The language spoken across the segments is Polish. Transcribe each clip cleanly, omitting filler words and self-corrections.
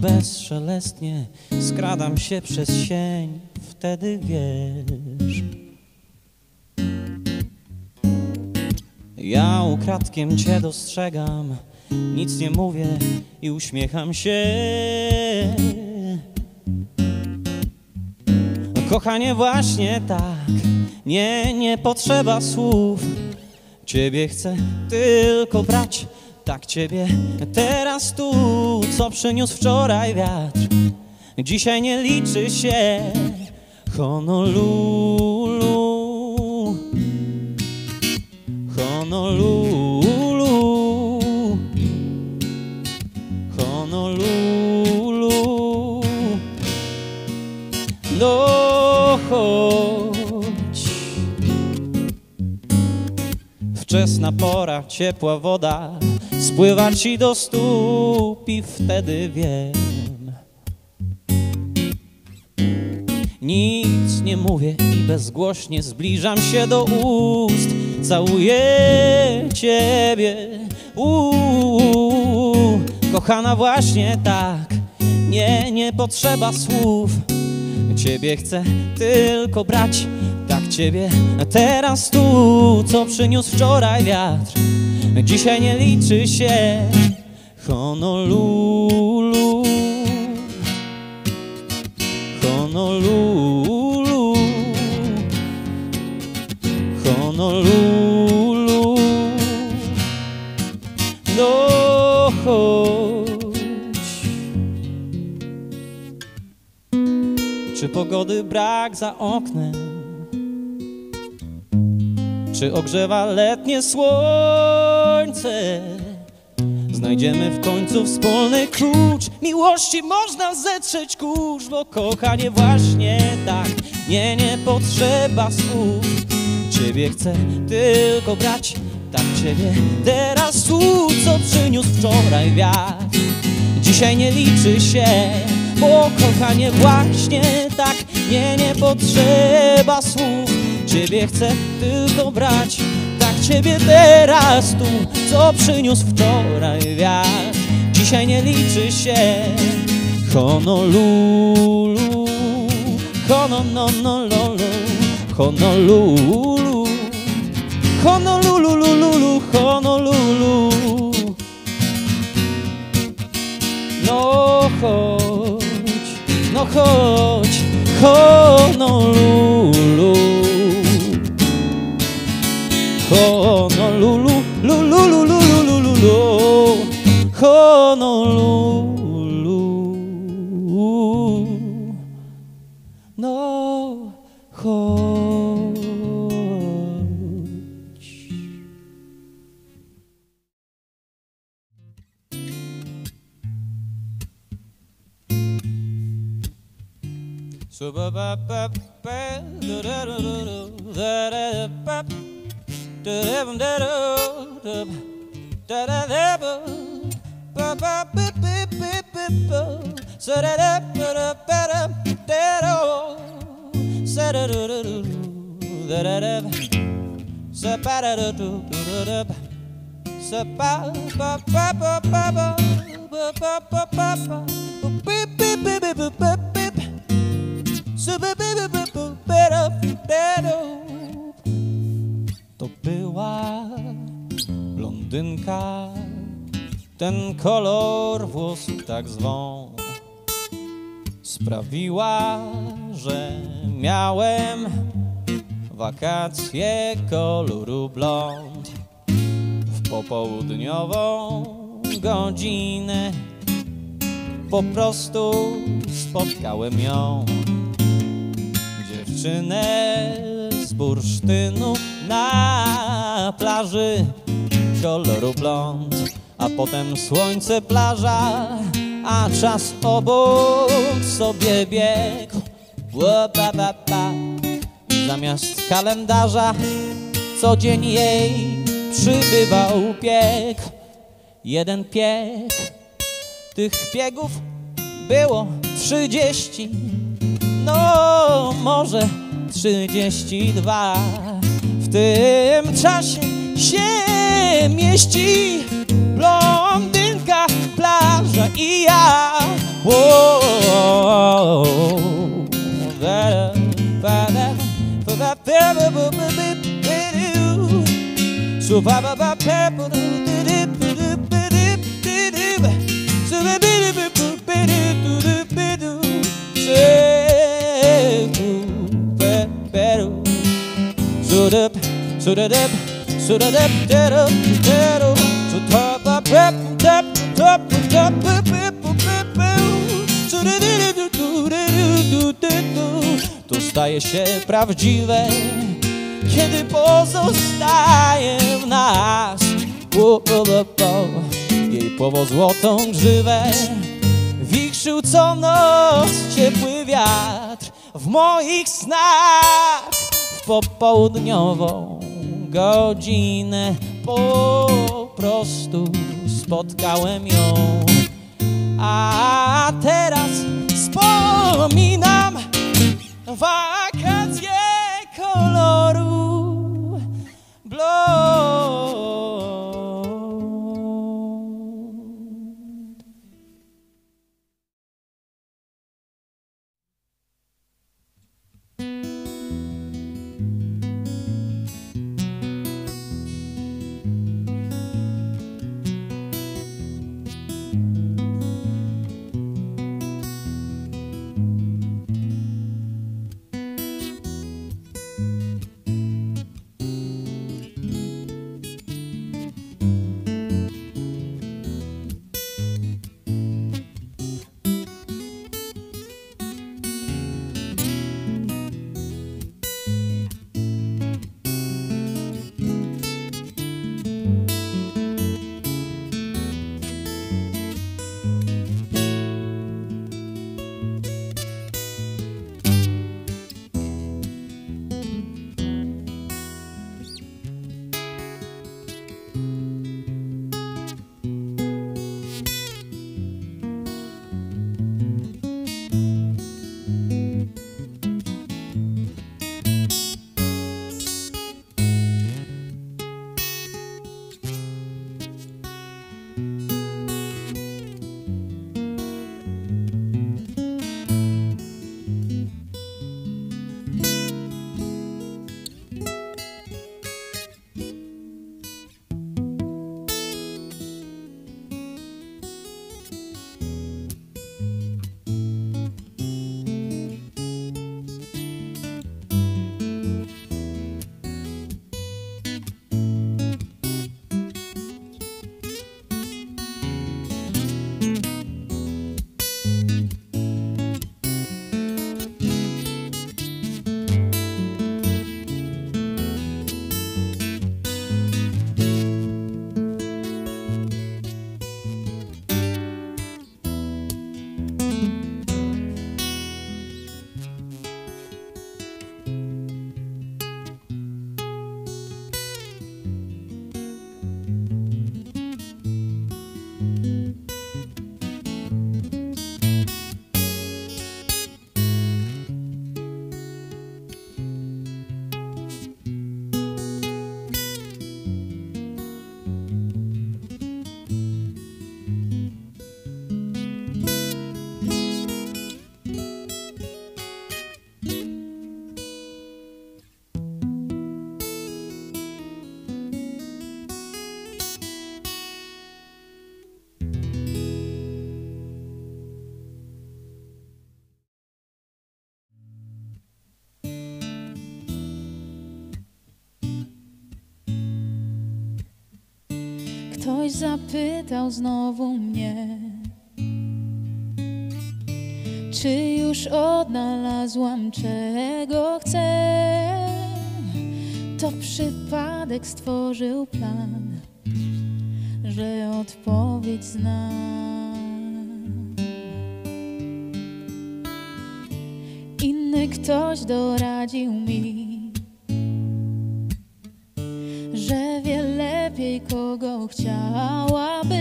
bezszelestnie skradam się przez sień, wtedy wiesz. Ja ukradkiem cię dostrzegam, nic nie mówię i uśmiecham się. Kochanie, właśnie tak, nie potrzeba słów. Ciebie chcę tylko brać, tak ciebie teraz tu, co przyniósł wczoraj wiatr. Dzisiaj nie liczy się Honolulu, Honolulu, Honolulu. No chodź, wczesna pora, ciepła woda spływa ci do stóp i wtedy wiem. Nic nie mówię i bezgłośnie zbliżam się do ust. Całuję ciebie, kochana, właśnie tak, nie potrzeba słów. Ciebie chcę tylko brać, tak ciebie teraz tu, co przyniósł wczoraj wiatr. Dzisiaj nie liczy się Honolulu, Honolulu, Honolulu. No chodź. Czy pogody brak za oknem? Czy ogrzewa letnie słońce? Znajdziemy w końcu wspólny klucz. Miłości można zetrzeć kurz, bo kochanie, właśnie tak, nie potrzeba słów. Ciebie chcę tylko brać, tak ciebie teraz tu, co przyniósł wczoraj wiatr. Dzisiaj nie liczy się, bo kochanie, właśnie tak, nie potrzeba słów. Ciebie chcę tylko brać, tak ciebie teraz tu, co przyniósł wczoraj wiatr. Dzisiaj nie liczy się Honolulu, Honolulu, Honolulu, Honolulu, Honolulu. No chodź, no chodź, Honolulu, Honolulu, lulu, lulu, lulu, Honolulu. No chodź. So ba ba ba ba da da da da da da da da da da da ba ba ba ba ba ba ba so da da da da da da so da da da da da da so ba da da da da so ba ba ba ba ba ba ba ba ba ba ba to była blondynka, ten kolor włosów tak zwą sprawiła, że miałem wakacje koloru blond. W popołudniową godzinę po prostu spotkałem ją, dziewczynę z bursztynu na plaży koloru blond. A potem słońce, plaża, a czas obok sobie biegł. I zamiast kalendarza co dzień jej przybywał pieg. Jeden pieg, tych piegów było 30, no może 32. W tym czasie się mieści blondynka, plaża i ja. To staje się prawdziwe, kiedy pozostaje w nas jej płowo-złotą grzywę. Wichrzył co noc ciepły wiatr w moich snach. W popołudniową godzinę po prostu spotkałem ją. A teraz wspominam wakacje koloru blond. Ktoś zapytał znowu mnie, czy już odnalazłam, czego chcę. To przypadek stworzył plan, że odpowiedź znam. Inny ktoś doradził mi, że wie lepiej, kogo chciałabym,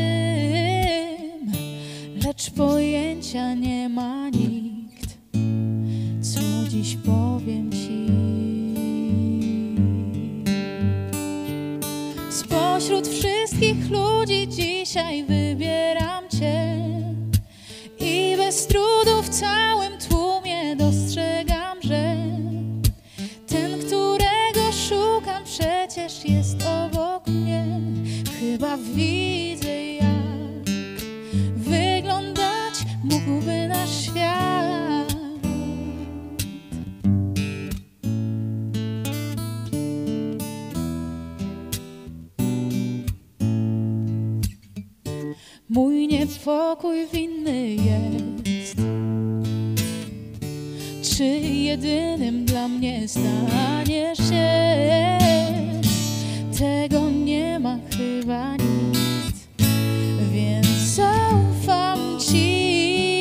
lecz pojęcia nie ma nikt, co dziś powiem ci. Spośród wszystkich ludzi dzisiaj wybieram cię i bez przecież jest obok mnie. Chyba widzę, jak wyglądać mógłby nasz świat. Mój niepokój winny jest, czy jedynym dla mnie staniesz się? Tego nie ma chyba nikt, więc zaufam Ci.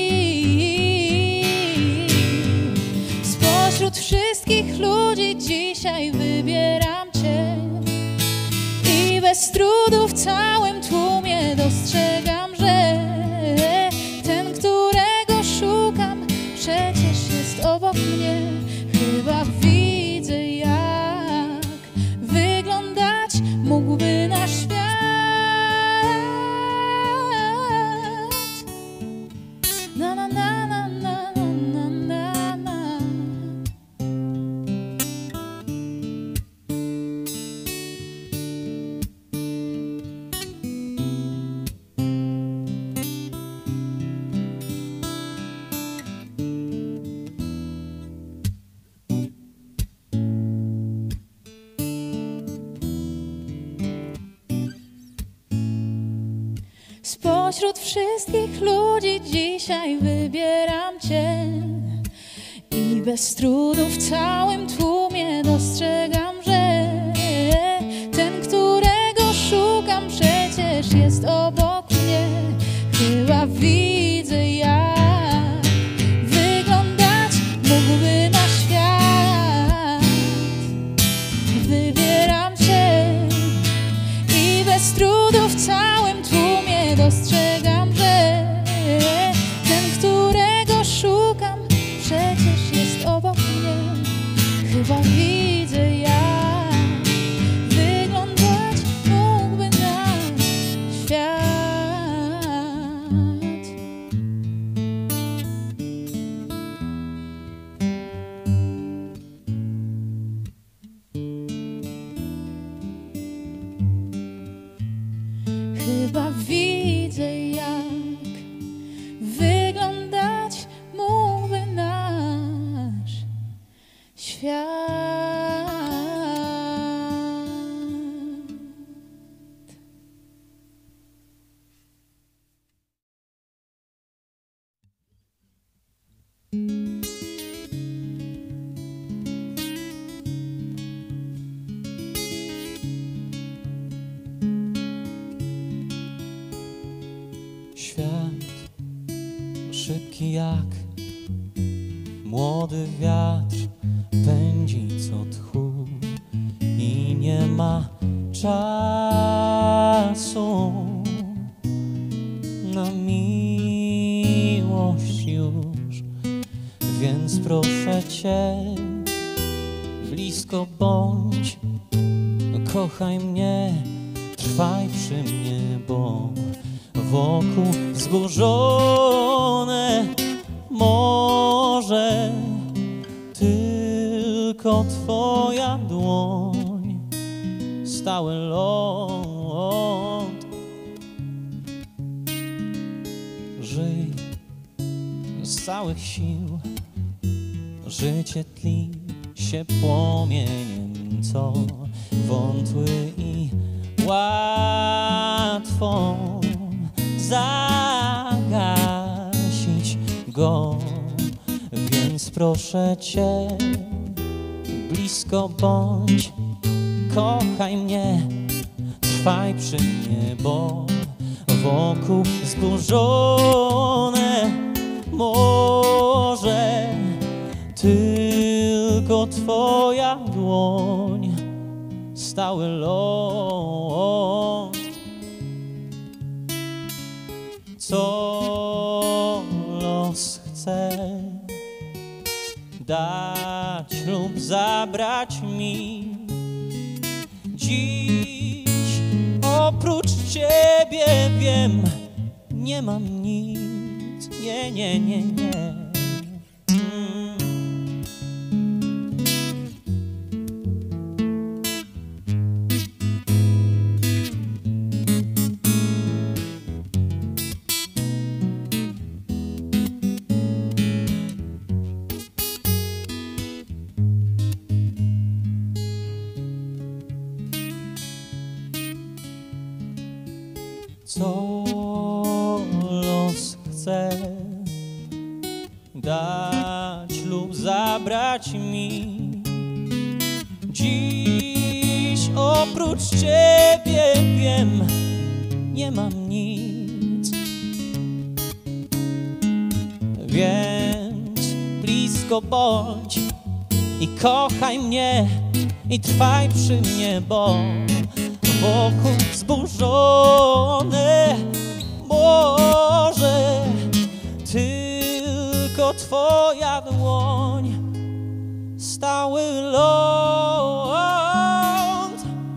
Spośród wszystkich ludzi dzisiaj wybieram Cię i bez trudu w całym tłumie dostrzegam, że ten, którego szukam, przecież jest obok mnie. Chyba widzę, jak wyglądać mógłby nasz świat. Na na na na na na na na. Spośród wszystkich ludzi dzisiaj wybieram Cię i bez trudu w całym tłumie dostrzegam, że ten, którego szukam, przecież jest obok mnie. Chyba widzę, jak wyglądać mógłby nasz świat. Wybieram Cię i bez trudu w całym tłumie dostrzegam, że ten, którego szukam, przecież jest obok mnie. Chyba widzę, jak wyglądać mógłby nasz świat. Chyba widzę, jak wyglądać mógłby nasz świat. Świat szybki jak młody wiatr, pędzi co tchu i nie ma czasu na miłość już. Więc proszę Cię, blisko bądź, kochaj mnie, trwaj przy mnie, bo wokół wzburzone może tylko Twoja dłoń, stały ląd. Żyj z całych sił, życie tli się płomieniem, co wątły i łatwo zagasić go. Więc proszę Cię, blisko bądź, kochaj mnie, trwaj przy mnie, bo wokół zburzone może tylko Twoja dłoń, stały ląd. Co los chce dać lub zabrać mi dziś, oprócz Ciebie wiem, nie mam nic, nie, nie, nie, nie. co los chce dać lub zabrać mi. Dziś oprócz ciebie wiem, nie mam nic, więc blisko bądź i kochaj mnie i trwaj przy mnie, bo wokół wzburzone może tylko twoja dłoń, stały ląd,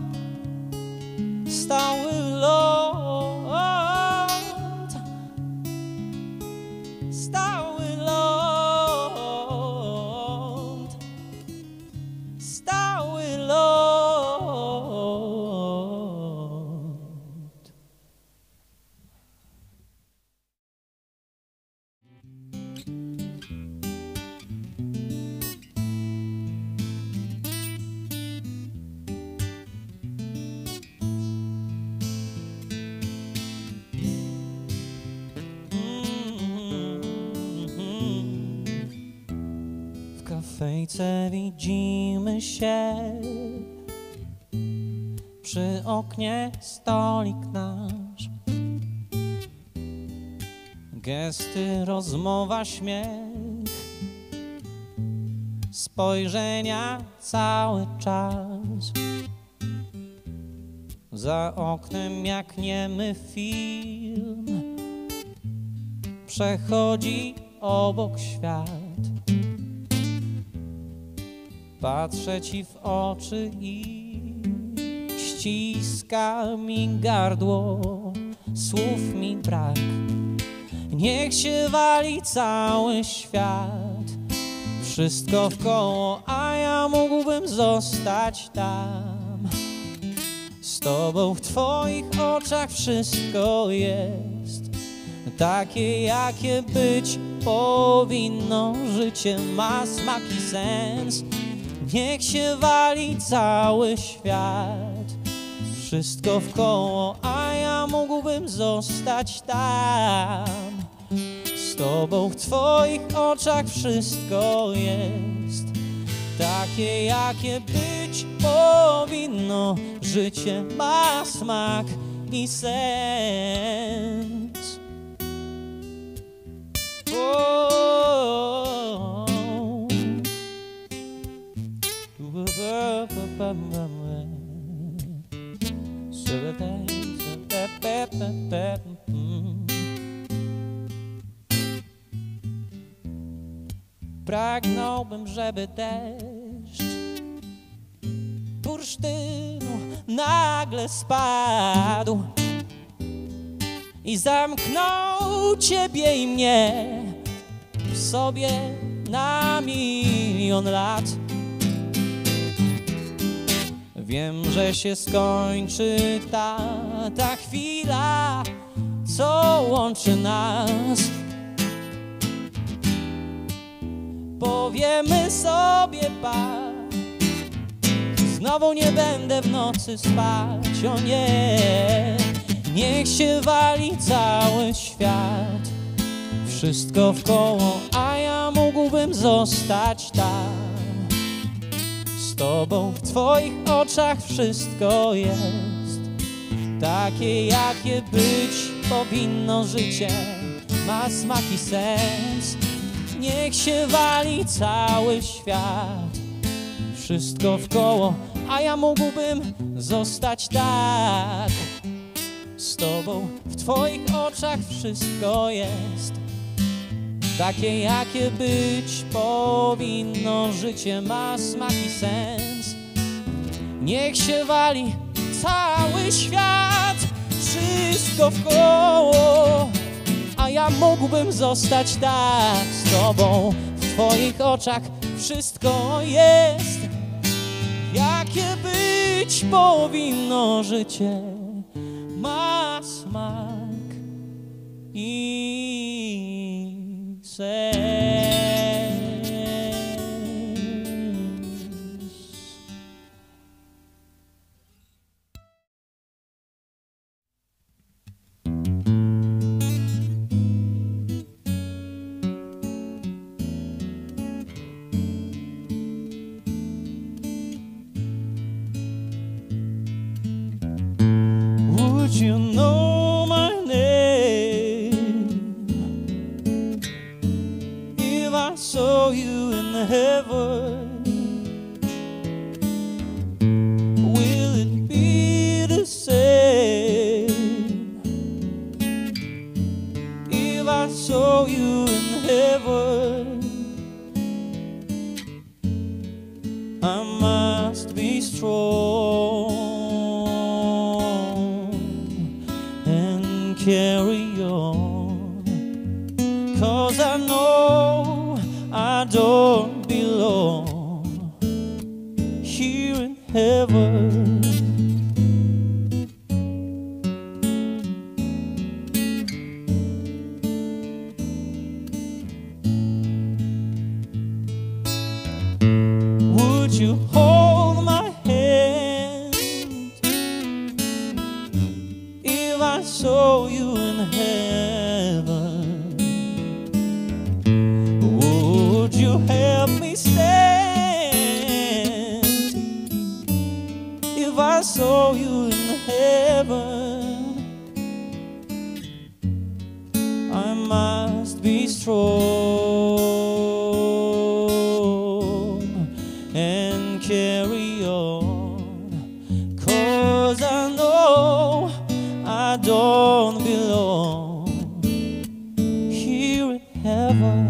stały ląd, stały ląd, stały ląd. W kafejce widzimy się, przy oknie stolik nasz, gesty, rozmowa, śmiech, spojrzenia cały czas. Za oknem jak niemy film przechodzi obok świat. Patrzę ci w oczy i ściska mi gardło, słów mi brak. Niech się wali cały świat, wszystko wkoło, a ja mógłbym zostać tam. Z tobą w twoich oczach wszystko jest takie, jakie być powinno. Życie ma smak i sens. Niech się wali cały świat, wszystko wkoło, a ja mógłbym zostać tam. Z tobą w twoich oczach wszystko jest takie, jakie być powinno. Życie ma smak i sens. Pragnąłbym, żeby deszcz bursztynu nagle spadł i zamknął ciebie i mnie w sobie na 1 000 000 lat. Wiem, że się skończy ta chwila, co łączy nas. Powiemy sobie pa, znowu nie będę w nocy spać, o nie. Niech się wali cały świat, wszystko wkoło, a ja mógłbym zostać tam. Z tobą w twoich oczach wszystko jest takie, jakie być powinno. Życie ma smak i sens. Niech się wali cały świat, wszystko wkoło, a ja mógłbym zostać tak. Z tobą w twoich oczach wszystko jest takie, jakie być powinno. Życie ma smak i sens. Niech się wali cały świat, wszystko wkoło, a ja mógłbym zostać tak. Z tobą w twoich oczach wszystko jest jakie być powinno. Życie ma smak i sens. you know my name if I saw you in heaven? Will it be the same if I saw you in heaven? I must be strong and carry on, 'cause I know I don't belong here in heaven. Would you hold my hand if I saw you in heaven? Would you help me stand if I saw you in heaven? I must be strong and carry on, 'cause I know I don't belong here in heaven.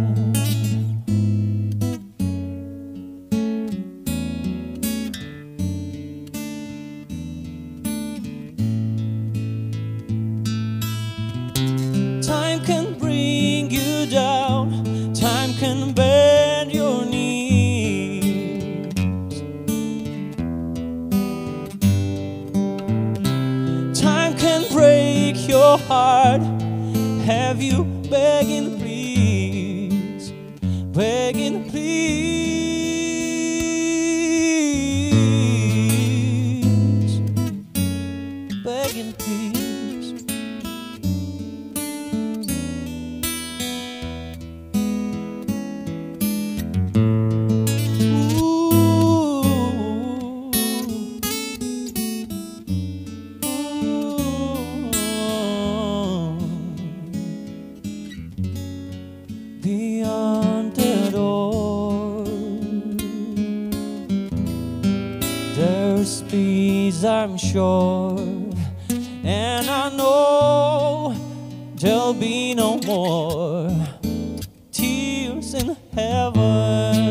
Time can bring you down, time can bend your knees. Time can break your heart, have you begging please, begging please, begging please. Beyond the door, there's peace, I'm sure, and I know there'll be no more tears in heaven.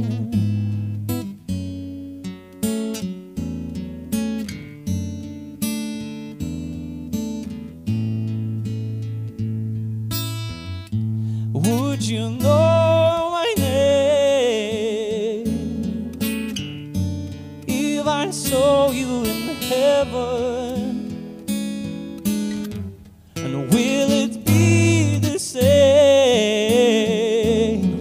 Would you know my name if I saw you in heaven? And will it be the same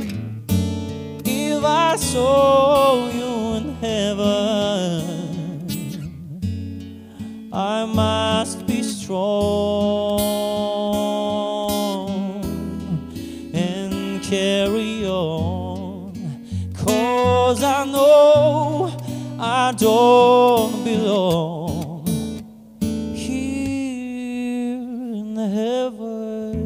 if I saw you in heaven? I must be strong and carry on, 'cause I know I don't belong here in heaven.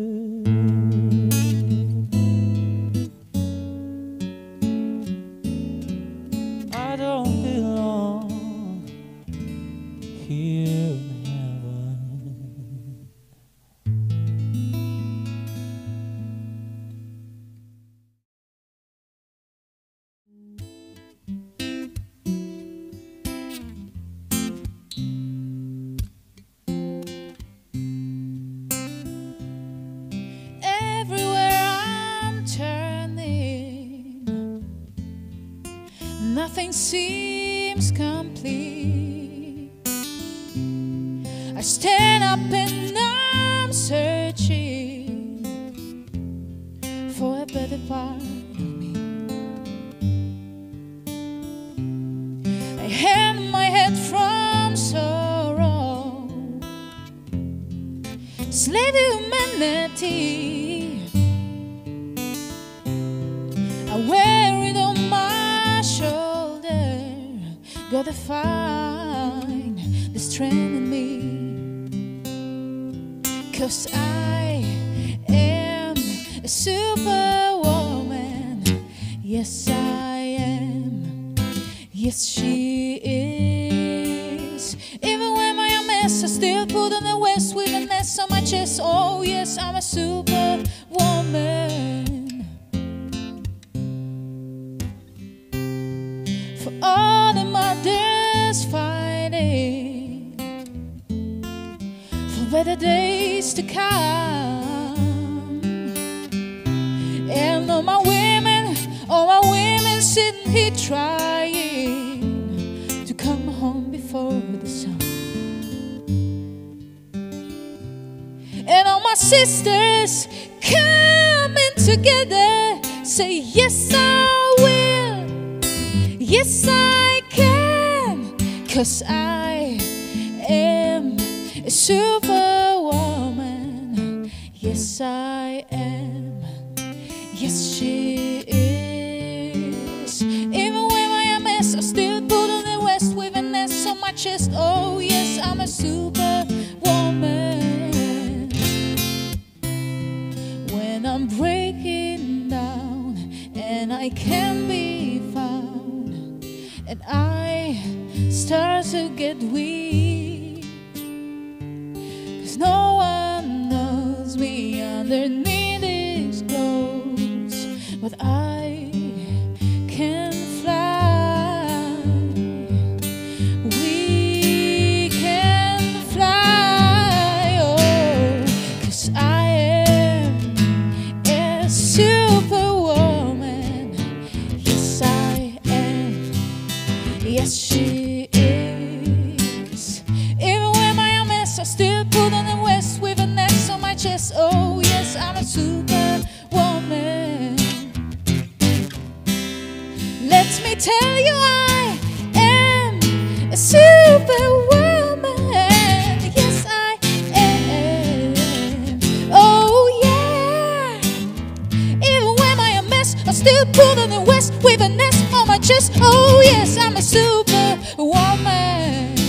I don't belong here in heaven. Nothing seems complete. I stand up and I'm searching for a better part of me. I hang my head from sorrow, slave to humanity. I wear it on my shoulder, gotta find the strength in me. 'cause I am a superwoman. Yes, I am. Yes, she is. Even when I'm a mess, I still put on the west with an S on my chest. Oh yes, I'm a superwoman. For all the mothers fighting for better days to come, and all my women sitting here trying to come home before the sun. And all my sisters coming together, say yes I will, yes I can, 'cause I am a superwoman. Yes I am. Yes she is. Even when I am a mess, I still put on the west with an S on my chest. Oh yes, I'm a superwoman. When I'm breaking down and I can't be found, and I start to get weak, 'cause no one knows me underneath these clothes, but I can fly. We can fly, oh, 'cause I am a superwoman. Yes, I am. Yes, she is. Even when I'm a mess, I still put on the west with an S on my chest. Oh yes, I'm a superwoman. Let me tell you, I am a superwoman. Yes, I am. Oh yeah. Even when I'm a mess, I still put on the west with an S on my chest. Oh yes, I'm a superwoman.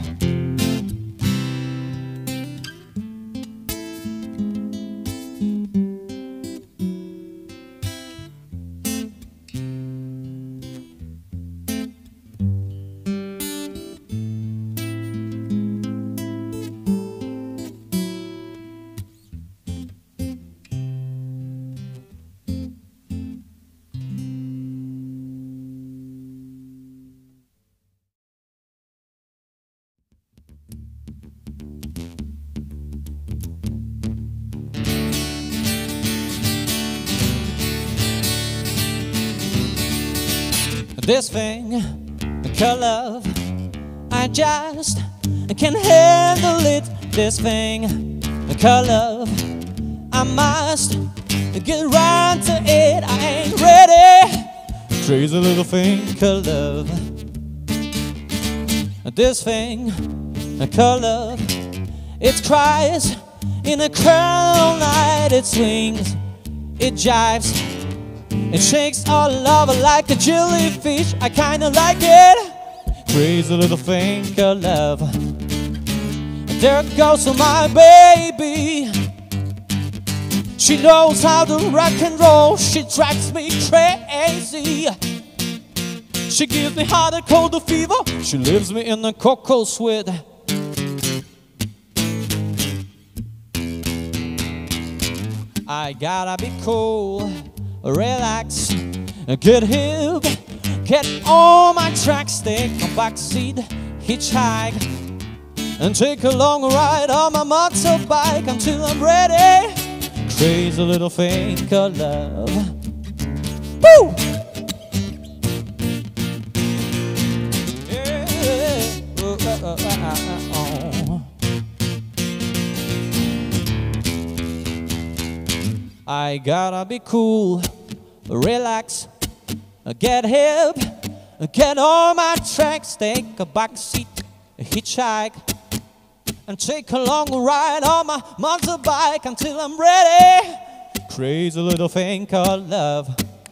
This thing called love, I just can't handle it. This thing called love, I must get round to it. I ain't ready. Crazy little thing called love. This thing called love, it cries in a crowd all night. It swings, it jives, it shakes all over like a jellyfish. I kinda like it. Crazy little thing called love. There goes my baby. She knows how to rock and roll. She drives me crazy. She gives me hot and cold fever. She leaves me in a cocoa sweat. I gotta be cool, relax, get hip, get on my tracks, take a backseat, hitchhike, and take a long ride on my motorbike until I'm ready. Crazy little thing called love. Woo! Yeah. I gotta be cool, relax, get hip, get on my tracks, take a backseat, hitchhike, and take a long ride on my motorbike until I'm ready. Crazy little thing called love.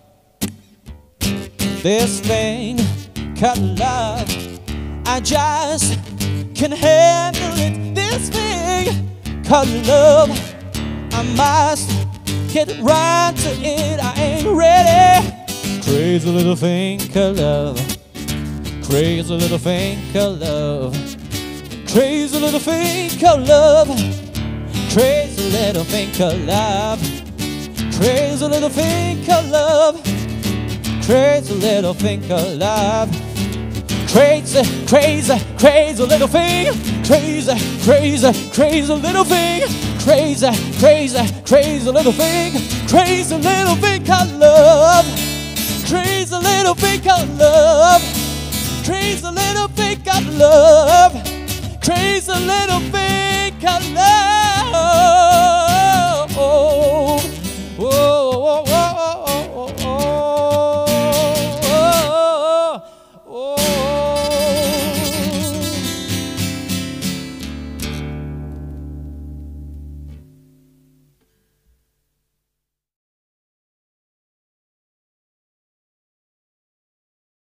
This thing called love, I just can't handle it. This thing called love. I must get right to it, I ain't ready. Crazy little thing called love. Crazy little thing called love. Crazy little thing called love. Crazy little thing called love. Crazy little thing called love. Crazy little thing called love. Crazy, crazy, crazy little thing. Crazy, crazy, crazy little thing. Crazy, crazy, crazy little thing. Crazy little thing called love. Crazy little thing called love. Crazy little thing called love. Crazy little thing called love.